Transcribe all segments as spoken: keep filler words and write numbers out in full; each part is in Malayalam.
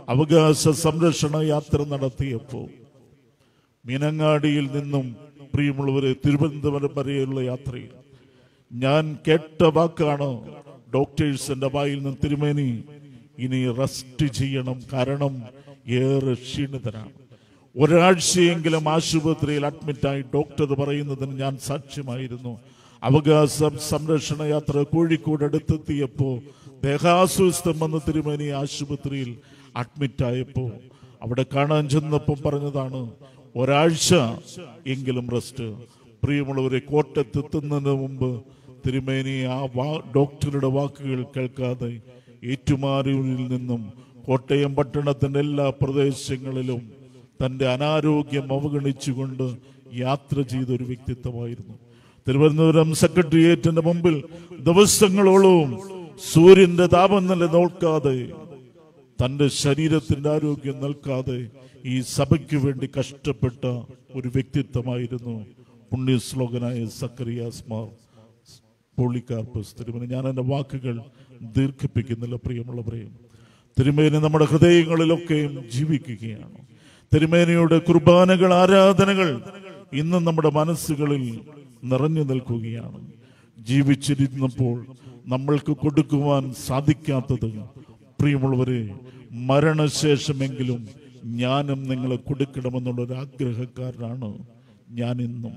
അവകാശ സംരക്ഷണ യാത്ര നടത്തിയപ്പോൾ മീനങ്ങാടിയിൽ നിന്നും പ്രിയമുള്ളവരെ തിരുവനന്തപുരം വരെയുള്ള യാത്രയിൽ ഞാൻ കേട്ട വാക്കാണ് ഡോക്ടേഴ്സിന്റെ വായിൽ നിന്ന്, തിരുമേനി ഇനി റെസ്റ്റ് ചെയ്യണം, കാരണം ഏറെ ക്ഷീണിതനാണ്. ഒരാഴ്ചയെങ്കിലും ആശുപത്രിയിൽ അഡ്മിറ്റായി ഡോക്ടർ പറയുന്നതിന് ഞാൻ സാക്ഷ്യമായിരുന്നു. അവകാശ സംരക്ഷണ യാത്ര കോഴിക്കോട് അടുത്തെത്തിയപ്പോൾ ദേഹാസ്വസ്ഥം വന്ന് തിരുമേനി ആശുപത്രിയിൽ അഡ്മിറ്റായപ്പോൾ അവിടെ കാണാൻ ചെന്നപ്പം പറഞ്ഞതാണ് ഒരാഴ്ച എങ്കിലും റെസ്റ്റ്. പ്രിയമുള്ളവരെ, കോട്ടയത്തെത്തുന്നതിന് മുമ്പ് തിരുമേനി ആ വാ ഡോക്ടറുടെ വാക്കുകൾ കേൾക്കാതെ ഏറ്റുമാനൂരിൽ നിന്നും കോട്ടയം പട്ടണത്തിന്റെ എല്ലാ പ്രദേശങ്ങളിലും തന്റെ അനാരോഗ്യം അവഗണിച്ചുകൊണ്ട് യാത്ര ചെയ്തൊരു വ്യക്തിത്വമായിരുന്നു. തിരുവനന്തപുരം സെക്രട്ടേറിയറ്റിന്റെ മുമ്പിൽ ദിവസങ്ങളോളം സൂര്യന്റെ താപനില നോക്കാതെ, തന്റെ ശരീരത്തിന്റെ ആരോഗ്യം നിൽക്കാതെ ഈ സഭയ്ക്ക് വേണ്ടി കഷ്ടപ്പെട്ട ഒരു വ്യക്തിത്വമായിരുന്നു പുണ്യശ്ലോകനായ സക്കറിയാസ് മാർ പോളികാർപ്പസ് തിരുമേനി. ഞാൻ എന്റെ വാക്കുകൾ ദീർഘിപ്പിക്കുന്നില്ല പ്രിയമുള്ളവരെയും. തിരുമേനി നമ്മുടെ ഹൃദയങ്ങളിലൊക്കെയും ജീവിക്കുകയാണ്. തിരുമേനിയുടെ കുർബാനകൾ, ആരാധനകൾ ഇന്നും നമ്മുടെ മനസ്സുകളിൽ നിറഞ്ഞു നിൽക്കുകയാണ്. ജീവിച്ചിരുന്നപ്പോൾ നമ്മൾക്ക് കൊടുക്കുവാൻ സാധിക്കാത്തത് പ്രിയമുള്ളവരെ, മരണശേഷമെങ്കിലും ഞാനും നിങ്ങളെ കൊടുക്കണമെന്നുള്ളൊരു ആഗ്രഹക്കാരനാണ് ഞാൻ ഇന്നും.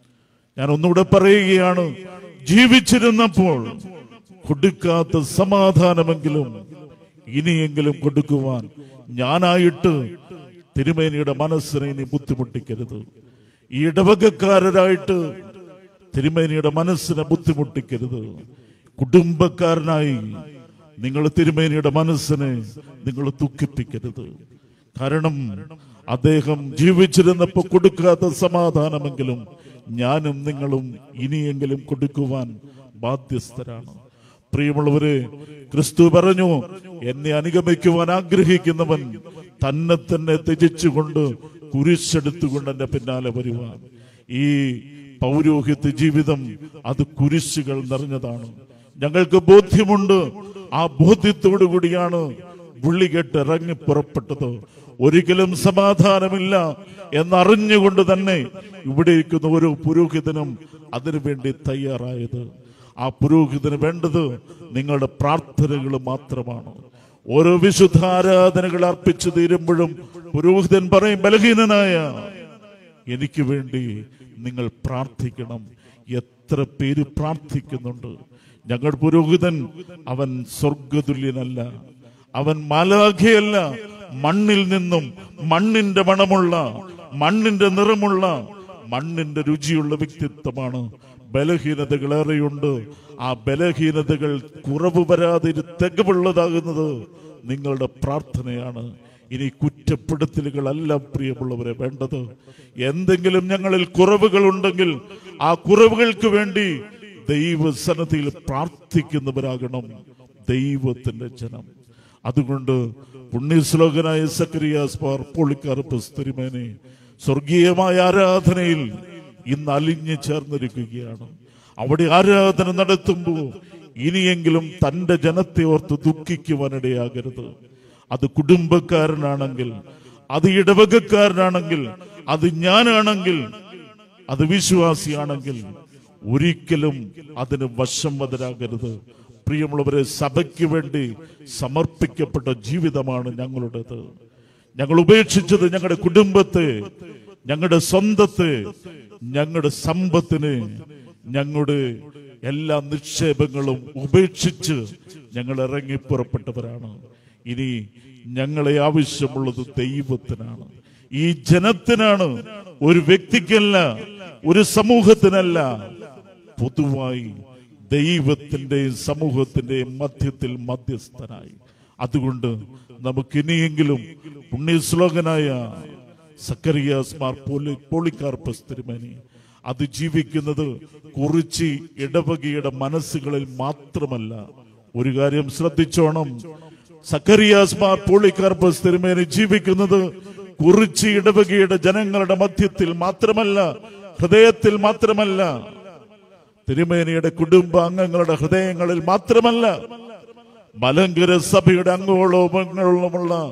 ഞാൻ ഒന്നുകൂടെ പറയുകയാണ്, ജീവിച്ചിരുന്നപ്പോൾ കൊടുക്കാത്ത സമാധാനമെങ്കിലും ഇനിയെങ്കിലും കൊടുക്കുവാൻ ഞാനായിട്ട് തിരുമേനിയുടെ മനസ്സിനെ ഇനി ബുദ്ധിമുട്ടിക്കരുത്. ഈ ഇടവകക്കാരായിട്ട് തിരുമേനിയുടെ മനസ്സിനെ ബുദ്ധിമുട്ടിക്കരുത്. കുടുംബക്കാരനായി നിങ്ങൾ തിരുമേനിയുടെ മനസ്സിനെ നിങ്ങൾ ദുഃഖിപ്പിക്കരുത്. കാരണം അദ്ദേഹം ജീവിച്ചിരുന്നപ്പോൾ കൊടുക്കാത്ത സമാധാനമെങ്കിലും ഞാനും നിങ്ങളും ഇനിയെങ്കിലും കൊടുക്കുവാൻ ബാധ്യസ്ഥരാണ്. പ്രിയമുള്ളവരെ, ക്രിസ്തു പറഞ്ഞു, എന്നെ അനുഗമിക്കുവാൻ ആഗ്രഹിക്കുന്നവൻ തന്നെ തന്നെ ത്യജിച്ചുകൊണ്ട് കുരിശെടുത്തുകൊണ്ട് എന്റെ പിന്നാലെ വരുവാൻ. ഈ പൗരോഹിത്യ ജീവിതം അത് കുരിശുകൾ നിറഞ്ഞതാണ്. ഞങ്ങൾക്ക് ബോധ്യമുണ്ട്. ആ ബോധ്യത്തോടു കൂടിയാണ് വിളി കേട്ട് ഇറങ്ങി പുറപ്പെട്ടത്. ഒരിക്കലും സമാധാനമില്ല എന്നറിഞ്ഞുകൊണ്ട് തന്നെ ഇവിടെ ഇരിക്കുന്ന ഓരോ പുരോഹിതനും അതിനുവേണ്ടി തയ്യാറായത്. ആ പുരോഹിതന് വേണ്ടത് നിങ്ങളുടെ പ്രാർത്ഥനകൾ മാത്രമാണ്. ഓരോ വിശുദ്ധ ആരാധനകൾ അർപ്പിച്ചു തീരുമ്പോഴും പുരോഹിതൻ പറയും, ബലഹീനനായ എനിക്ക് വേണ്ടി നിങ്ങൾ പ്രാർത്ഥിക്കണം. എത്ര പേര് പ്രാർത്ഥിക്കുന്നുണ്ട്. ഞങ്ങളുടെ പുരോഹിതൻ അവൻ സ്വർഗതുല്യനല്ല, അവൻ മാലാഖയല്ല. മണ്ണിൽ നിന്നും മണ്ണിന്റെ മണമുള്ള, മണ്ണിന്റെ നിറമുള്ള, മണ്ണിന്റെ രുചിയുള്ള വ്യക്തിത്വമാണ്. ബലഹീനതകളേറെയുണ്ട്. ആ ബലഹീനതകൾ കുറവ് വരാതെ തികവുള്ളതാകുന്നത് നിങ്ങളുടെ പ്രാർത്ഥനയാണ്. ഇനി കുറ്റപ്പെടുത്തലുകളല്ല പ്രിയമുള്ളവരെ വേണ്ടത്. എന്തെങ്കിലും ഞങ്ങളിൽ കുറവുകൾ ഉണ്ടെങ്കിൽ ആ കുറവുകൾക്ക് വേണ്ടി ദൈവസന്നിധിയിൽ പ്രാർത്ഥിക്കുന്നവരാകണം ദൈവത്തിന്റെ ജനം. അതുകൊണ്ട് പുണ്യശ്ലോകനായ സക്കറിയാസ് മാർ പോളികാർപ്പസ് തിരുമേനി സ്വർഗീയമായ ആരാധനയിൽ ഇന്ന് അലിഞ്ഞു ചേർന്നിരിക്കുകയാണ്. അവിടെ ആരാധന നടത്തുമ്പോൾ ഇനിയെങ്കിലും തന്റെ ജനത്തെ ഓർത്ത് ദുഃഖിക്കുവാനിടയാകരുത്. അത് കുടുംബക്കാരനാണെങ്കിൽ, അത് ഇടവകക്കാരനാണെങ്കിൽ, അത് ഞാനാണെങ്കിൽ, അത് വിശ്വാസിയാണെങ്കിൽ ഒരിക്കലും അതിന് വശംവദരാകരുത്. പ്രിയമുള്ളവരെ, സഭയ്ക്ക് വേണ്ടി സമർപ്പിക്കപ്പെട്ട ജീവിതമാണ് ഞങ്ങളുടേത്. ഞങ്ങൾ ഉപേക്ഷിച്ചത് ഞങ്ങളുടെ കുടുംബത്തെ, ഞങ്ങളുടെ സ്വന്തത്തെ, ഞങ്ങളുടെ സമ്പത്തിനെ, ഞങ്ങളുടെ എല്ലാ നിക്ഷേപങ്ങളും ഉപേക്ഷിച്ച് ഞങ്ങൾ ഇറങ്ങി പുറപ്പെട്ടവരാണ്. ഇനി ഞങ്ങളെ ആവശ്യമുള്ളത് ദൈവത്തിനാണ്, ഈ ജനത്തിനാണ്. ഒരു വ്യക്തിക്കല്ല, ഒരു സമൂഹത്തിനല്ല, പൊതുവായി ദൈവത്തിന്റെയും സമൂഹത്തിന്റെയും മധ്യത്തിൽ മധ്യസ്ഥനായി. അതുകൊണ്ട് നമുക്കിനിയെങ്കിലും പുണ്യശ്ലോകനായ സക്കറിയാസ് മാർ പോളി പോളികാർപ്പസ് തിരുമേനി അത് ജീവിക്കുന്നത് കുറിച്ചി ഇടവകയുടെ മനസ്സുകളിൽ മാത്രമല്ല. ഒരു കാര്യം ശ്രദ്ധിച്ചോണം, സക്കറിയാസ് മാർ പോളികാർപ്പസ് തിരുമേനി ജീവിക്കുന്നത് കുറിച്ചി ഇടവകയുടെ ജനങ്ങളുടെ മധ്യത്തിൽ മാത്രമല്ല, ഹൃദയത്തിൽ മാത്രമല്ല, തിരുമേനിയുടെ കുടുംബാംഗങ്ങളുടെ ഹൃദയങ്ങളിൽ മാത്രമല്ല, മലങ്കര സഭയുടെ അങ്ങോളോമങ്ങളോളമുള്ള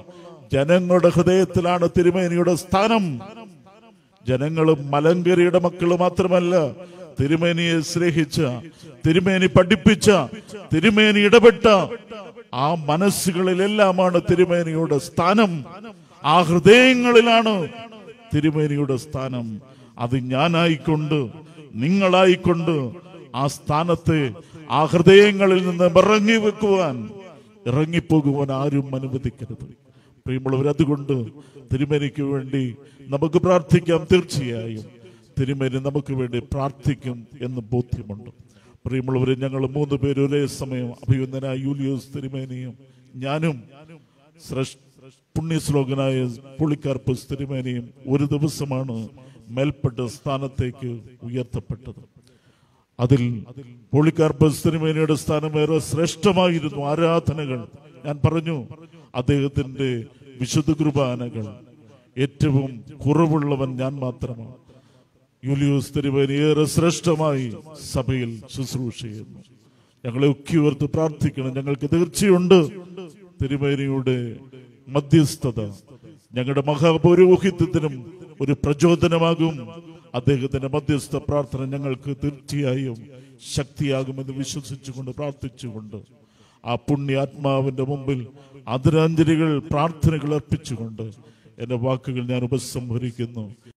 ജനങ്ങളുടെ ഹൃദയത്തിലാണ് തിരുമേനിയുടെ സ്ഥാനം. ജനങ്ങളും മലങ്കരിയുടെ മക്കൾ മാത്രമല്ല, തിരുമേനിയെ സ്നേഹിച്ച, തിരുമേനി പഠിപ്പിച്ച, തിരുമേനി ഇടപെട്ട ആ മനസ്സുകളിലെല്ലാമാണ് തിരുമേനിയുടെ സ്ഥാനം. ആ ഹൃദയങ്ങളിലാണ് തിരുമേനിയുടെ സ്ഥാനം. അത് ഞാനായിക്കൊണ്ട്, നിങ്ങളായിക്കൊണ്ട് ആ സ്ഥാനത്തെ, ആ ഹൃദയങ്ങളിൽ നിന്ന് ഇറങ്ങി വെക്കുവാൻ, ഇറങ്ങിപ്പോകുവാൻ ആരും അനുവദിക്കരുത്. പ്രിയമുള്ളവർ, അതുകൊണ്ട് തിരുമേനിക്ക് വേണ്ടി നമുക്ക് പ്രാർത്ഥിക്കാം. തീർച്ചയായും തിരുമേനി നമുക്ക് വേണ്ടി പ്രാർത്ഥിക്കും എന്ന് ബോധ്യമുണ്ട്. പ്രിയമുള്ളവരെ, ഞങ്ങൾ മൂന്ന് പേര് ഒരേ സമയം അഭിനന്ദനായ യൂലിയോസ് തിരുമേനിയും ഞാനും പുണ്യശ്ലോകനായ പോളികാർപ്പസ് തിരുമേനിയും ഒരു ദിവസമാണ് മേൽപ്പെട്ട സ്ഥാനത്തേക്ക് ഉയർത്തപ്പെട്ടത്. അതിൽ പോളികാർപ്പസ് തിരുമേനിയുടെ സ്ഥാനം ഏറെ ശ്രേഷ്ഠമായിരുന്നു. ആരാധനകൾ ഞാൻ പറഞ്ഞു, അദ്ദേഹത്തിന്റെ വിശുദ്ധ കുർബാനകൾ ഏറ്റവും കുറവുള്ളവൻ ഞാൻ മാത്രമാണ്. യൂലിയോസ് തിരുമേനി ഏറെ ശ്രേഷ്ഠമായി സഭയിൽ ശുശ്രൂഷ ചെയ്യുന്നു. ഞങ്ങളെ ഒക്കെ ഓർത്ത് പ്രാർത്ഥിക്കണം. ഞങ്ങൾക്ക് തീർച്ചയുണ്ട് തിരുമേനിയുടെ മധ്യസ്ഥത ഞങ്ങളുടെ മഹാപൗരോഹിത്യത്തിനും ഒരു പ്രചോദനമാകും. അദ്ദേഹത്തിന്റെ മധ്യസ്ഥ പ്രാർത്ഥന ഞങ്ങൾക്ക് തീർച്ചയായും ശക്തിയാകുമെന്ന് വിശ്വസിച്ചുകൊണ്ട് പ്രാർത്ഥിച്ചുകൊണ്ട് ആ പുണ്യാത്മാവിന്റെ മുമ്പിൽ ആദരാഞ്ജലികൾ, പ്രാർത്ഥനകൾ അർപ്പിച്ചുകൊണ്ട് എന്റെ വാക്കുകൾ ഞാൻ ഉപസംഹരിക്കുന്നു.